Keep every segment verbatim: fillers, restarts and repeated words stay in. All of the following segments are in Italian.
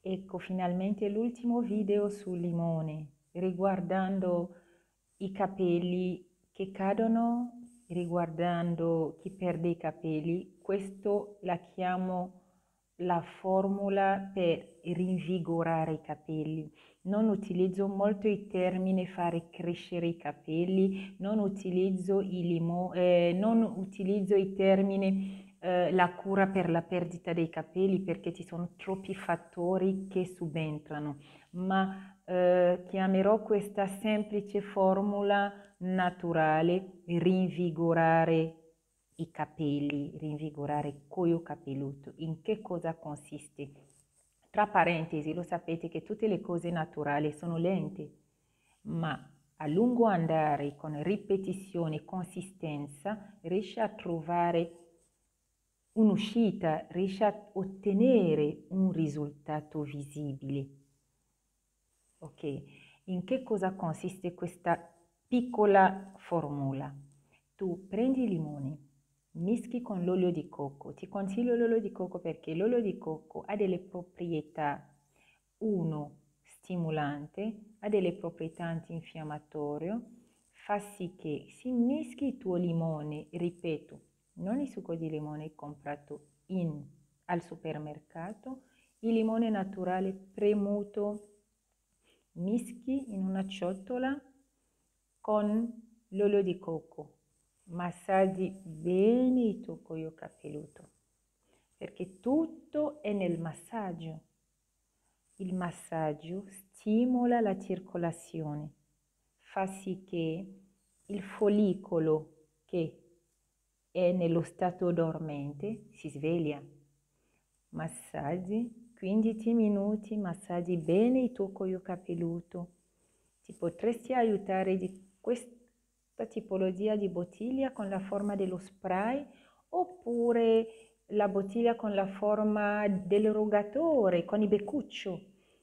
Ecco finalmente l'ultimo video sul limone, riguardando i capelli che cadono, riguardando chi perde i capelli. Questo la chiamo la formula per rinvigorare i capelli. Non utilizzo molto il termine fare crescere i capelli, non utilizzo i limo, eh, non utilizzo il termine eh, la cura per la perdita dei capelli, perché ci sono troppi fattori che subentrano, ma eh, chiamerò questa semplice formula naturale rinvigorare i capelli, rinvigorare il cuoio capelluto. In che cosa consiste? Tra parentesi, lo sapete che tutte le cose naturali sono lente, ma a lungo andare, con ripetizione e consistenza, riesce a trovare un'uscita, riesce a ottenere un risultato visibile. Ok, in che cosa consiste questa piccola formula? Tu prendi i limoni, mischi con l'olio di cocco. Ti consiglio l'olio di cocco perché l'olio di cocco ha delle proprietà, uno, stimolante, ha delle proprietà antinfiammatorie, fa sì che si mischi il tuo limone, ripeto, non il succo di limone comprato in, al supermercato, il limone naturale premuto, mischi in una ciotola con l'olio di cocco, massaggi bene il tuo cuoio capelluto, perché tutto è nel massaggio. Il massaggio stimola la circolazione, fa sì che il follicolo che è nello stato dormente si sveglia. Massaggi quindici minuti, massaggi bene il tuo cuoio capelluto. Ti potresti aiutare di questa tipologia di bottiglia con la forma dello spray, oppure la bottiglia con la forma dell'erogatore, con il beccuccio.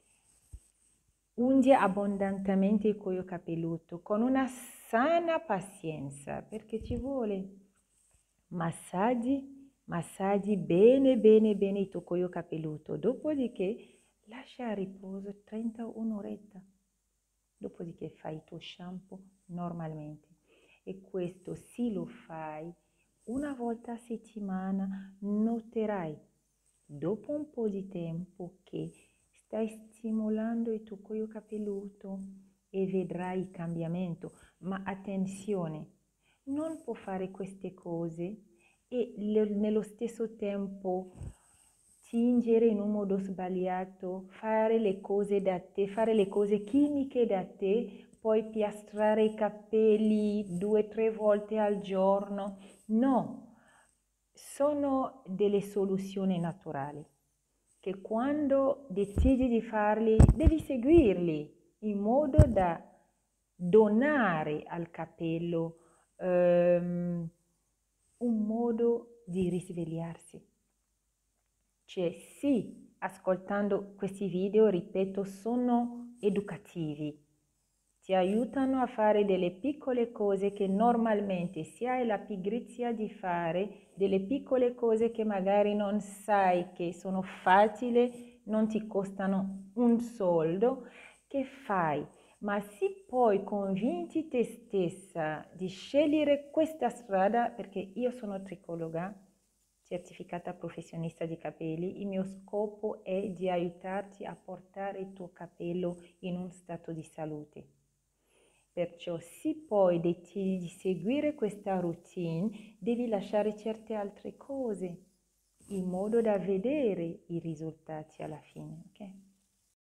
Ungi abbondantemente il cuoio capelluto con una sana pazienza, perché ci vuole. Massaggi Massaggi bene bene bene il tuo cuoio capelluto, dopodiché lascia a riposo trenta un'oretta, dopodiché fai il tuo shampoo normalmente. E questo se lo fai una volta a settimana, noterai dopo un po' di tempo che stai stimolando il tuo cuoio capelluto e vedrai il cambiamento. Ma attenzione, non puoi fare queste cose e nello stesso tempo tingere in un modo sbagliato, fare le cose da te, fare le cose chimiche da te, poi piastrare i capelli due o tre volte al giorno. No, sono delle soluzioni naturali che quando decidi di farli devi seguirli in modo da donare al capello um, un modo di risvegliarsi. Cioè sì, ascoltando questi video, ripeto, sono educativi, ti aiutano a fare delle piccole cose che normalmente si hai la pigrizia di fare, delle piccole cose che magari non sai che sono facili, non ti costano un soldo, che fai. Ma se poi convinci te stessa di scegliere questa strada, perché io sono tricologa, certificata professionista di capelli, il mio scopo è di aiutarti a portare il tuo capello in un stato di salute. Perciò se poi decidi di seguire questa routine, devi lasciare certe altre cose in modo da vedere i risultati alla fine, ok?